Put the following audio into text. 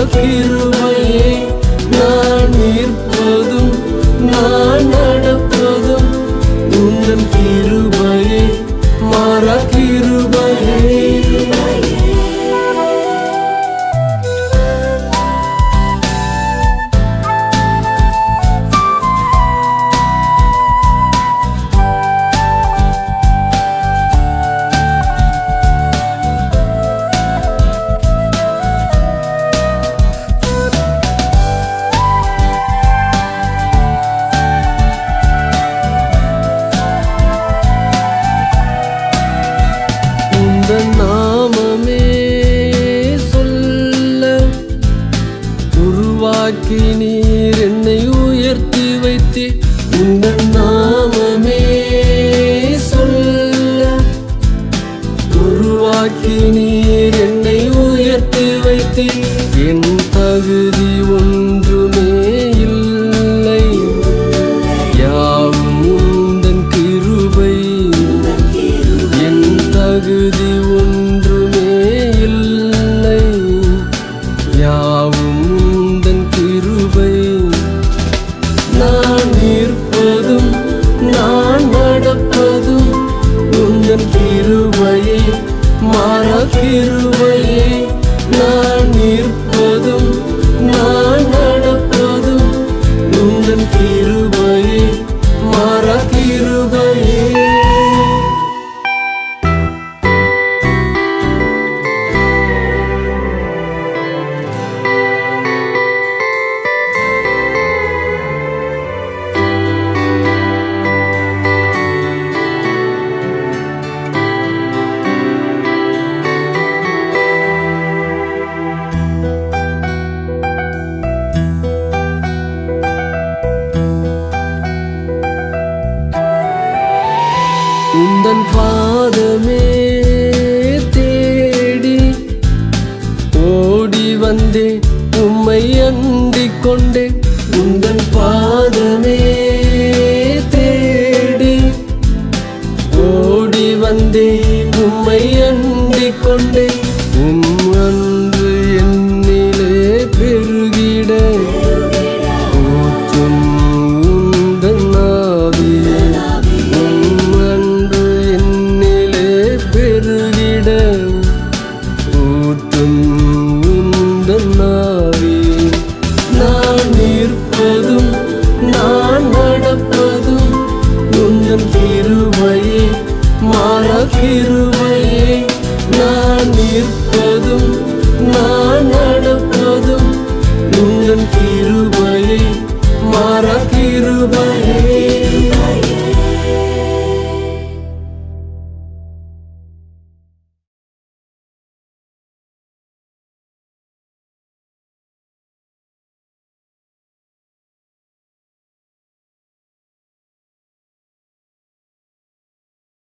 கிருபையே நான் நிற்பதும் நான் நடப்பதும் உந்தன் கிருபையே மாறா கிருபையே. நாமமே சொல்ல உருவாக்கி நீர் என்னை உயர்த்தி வைத்தே. உந்தன் நாமமே சொல்ல உருவாக்கி நீர் என்னை உயர்த்தி வைத்தே. என் தகுதி ஒன்றுமே இல்லை யாவும் உந்தன் கிருபை. என் தகுதி ஒன்றுமே இல்லை யாவும் உந்தன் கிருபை. நான் நிற்பதும் நான் நடப்பதும் உந்தன் கிருபையே மாறா கிருபையே. நான் நிற்பதும் நான் நடப்பதும் உந்தன் கிருபையே மாறா கிருபையே. உந்தன் பாதமே தேடி ஓடி வந்தேன் உம்மை அண்டிக் கொண்டேன். உந்தன் பாதமே தேடி ஓடி வந்தேன் உம்மை அண்டிக் கொண்டேன். அன்று என்னிலே பெருகிட ஊற்றும் உந்தன் ஆவியே. அன்று என்னிலே பெருகிட ஊற்றும் உந்தன் ஆவியே. நான் நிற்பதும்